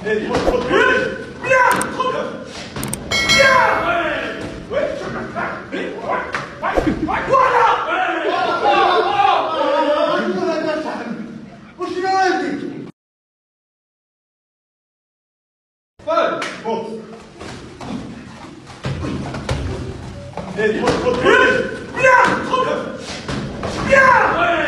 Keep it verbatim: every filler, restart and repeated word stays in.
ايه خد خد خد يا خد يا وين وين ولا وش نادي فل بص ايه خد خد خد يا خد يا